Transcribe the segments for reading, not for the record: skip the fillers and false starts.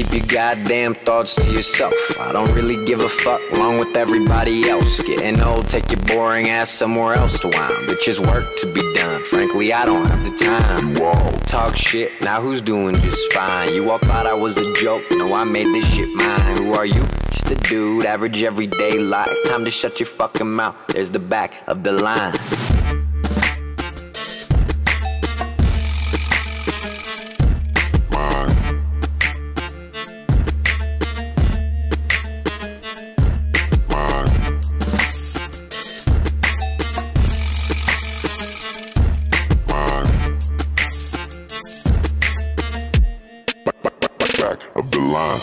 keep your goddamn thoughts to yourself. I don't really give a fuck along with everybody else. Getting old, take your boring ass somewhere else to whine. Bitches work to be done, frankly I don't have the time. You all talk shit, now who's doing just fine? You all thought I was a joke, no I made this shit mine. Who are you? Just a dude, average everyday life. Time to shut your fucking mouth, there's the back of the line. Of the line.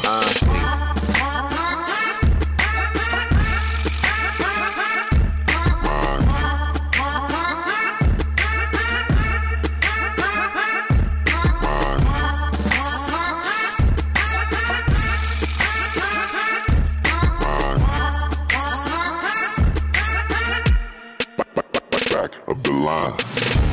Back of the line.